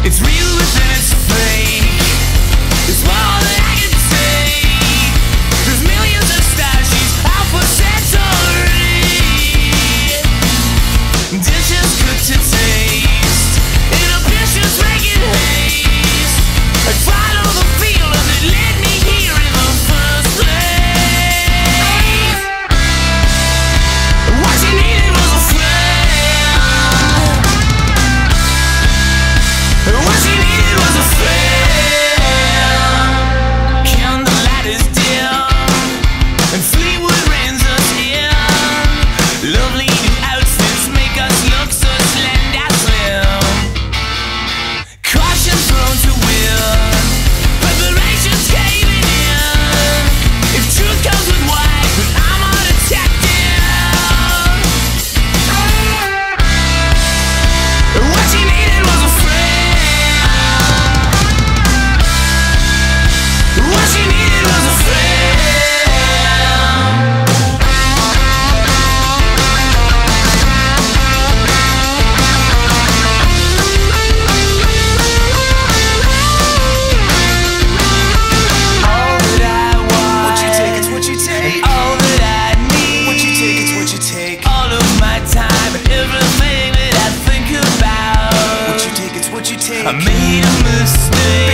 It's real within its fake. It's more than I can take. There's millions of stars, she's out for sense already. Dishes cooked to taste, in a vicious making haste. I follow the feeling that led me here in the first place. What she needed was a friend. What she needed was a friend. Candlelight is dim, and Fleetwood rains us in. Lovely new outfits make us look so slender slim. Caution thrown to wind, preparations caving in. If truth comes with white, then I'm undetected. What she needed was a friend. What she needed was a friend. All that I want, What you take, it's what you take. all that I need, What you take, it's what you take. all of my time and everything that I think about. What you take, it's what you take. I made a mistake.